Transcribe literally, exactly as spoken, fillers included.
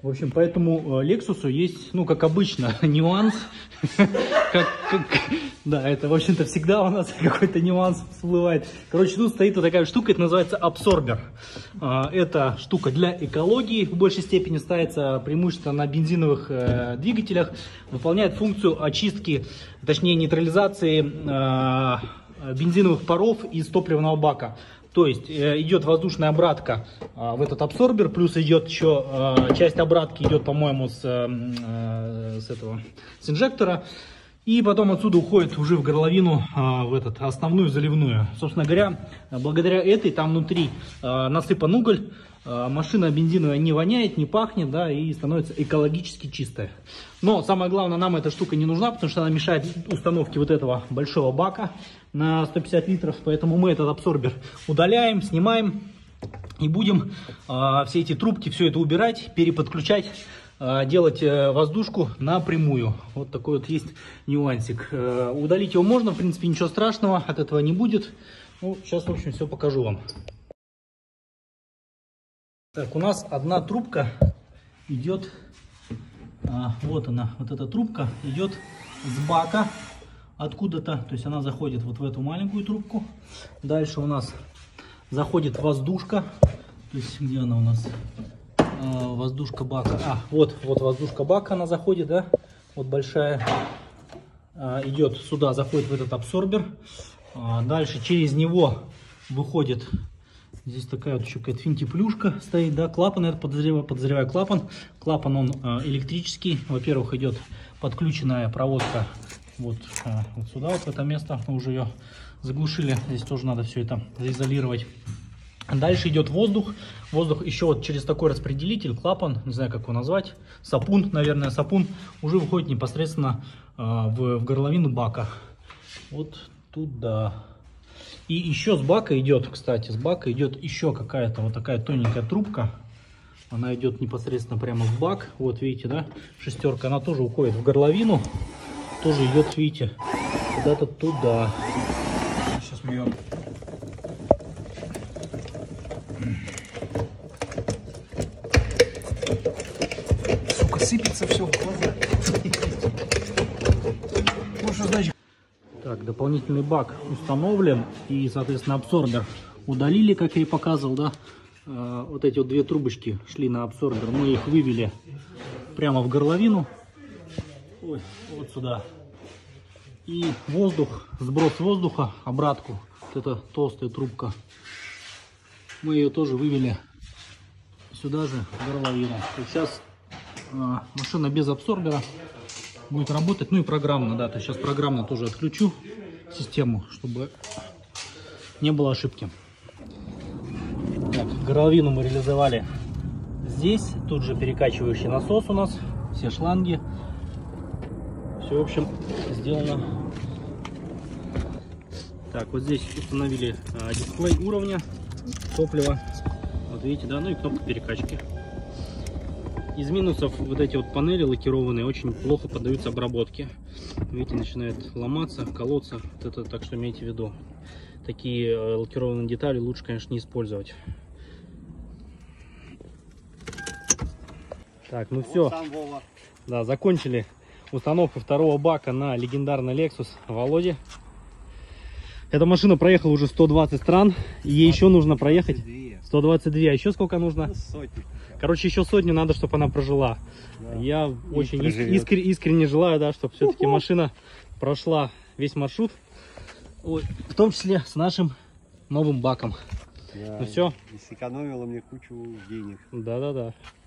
В общем, поэтому Lexus есть, ну, как обычно, нюанс. как, как, да, это, в общем-то, всегда у нас какой-то нюанс всплывает. Короче, тут стоит вот такая штука, это называется абсорбер. Эта штука для экологии в большей степени ставится преимущественно на бензиновых э, двигателях. Выполняет функцию очистки, точнее, нейтрализации э, бензиновых паров из топливного бака. То есть э, идет воздушная обратка э, в этот абсорбер, плюс идет еще э, часть обратки идет, по-моему, с, э, с этого с инжектора, и потом отсюда уходит уже в горловину э, в этот основную заливную. Собственно говоря, благодаря этой там внутри э, насыпан уголь, э, машина бензиновая не воняет, не пахнет, да, и становится экологически чистая. Но самое главное, нам эта штука не нужна, потому что она мешает установке вот этого большого бака на сто пятьдесят литров, поэтому мы этот абсорбер удаляем, снимаем и будем э, все эти трубки, все это убирать, переподключать, э, делать э, воздушку напрямую. Вот такой вот есть нюансик. Э, удалить его можно, в принципе, ничего страшного от этого не будет. Ну, сейчас, в общем, все покажу вам. Так, у нас одна трубка идет, а, вот она, вот эта трубка идет с бака. Откуда-то, то есть она заходит вот в эту маленькую трубку. Дальше у нас заходит воздушка. То есть где она у нас? А, воздушка бака. А, вот, вот воздушка бака она заходит, да? Вот большая. А, идет сюда, заходит в этот абсорбер. А, дальше через него выходит. Здесь такая вот еще какая-то финтиплюшка стоит, да? Клапан, это подозреваю, подозреваю клапан. Клапан он а, электрический. Во-первых, идет подключенная проводка. Вот, вот сюда, вот в это место, мы уже ее заглушили, здесь тоже надо все это заизолировать. Дальше идет воздух, воздух еще вот через такой распределитель, клапан, не знаю как его назвать, сапун, наверное, сапун, уже выходит непосредственно э, в, в горловину бака, вот туда. И еще с бака идет, кстати, с бака идет еще какая-то вот такая тоненькая трубка, она идет непосредственно прямо в бак, вот видите, да, шестерка, она тоже уходит в горловину. Тоже идет, видите, куда-то туда. Сейчас мы ее... Сука, сыпется все в глаза. Так, дополнительный бак установлен. И, соответственно, абсорбер удалили, как я и показывал, да. Вот эти вот две трубочки шли на абсорбер. Мы их вывели прямо в горловину. Ой, вот сюда. И воздух, сброс воздуха, обратку, вот эта толстая трубка, мы ее тоже вывели сюда же, в горловину. Сейчас а, машина без абсорбера будет работать, ну и программно, да, то есть сейчас программно тоже отключу систему, чтобы не было ошибки. Так, горловину мы реализовали здесь, тут же перекачивающий насос у нас, все шланги. Все, в общем, сделано. Так, вот здесь установили а, дисплей уровня топлива. Вот видите, да, ну и кнопка перекачки. Из минусов вот эти вот панели лакированные очень плохо поддаются обработке. Видите, начинает ломаться, колоться. Вот это, так что имейте в виду. Такие э, лакированные детали лучше, конечно, не использовать. Так, ну все. Да, закончили установку второго бака на легендарный Lexus Володи. Эта машина проехала уже сто двадцать стран. И ей еще нужно проехать сто двадцать два. А еще сколько нужно? Сотни. Короче, еще сотню надо, чтобы она прожила. Да. Я и очень искр искренне желаю, да, чтобы все-таки машина прошла весь маршрут. Ой, в том числе с нашим новым баком. Да, ну все. И сэкономила мне кучу денег. Да-да-да.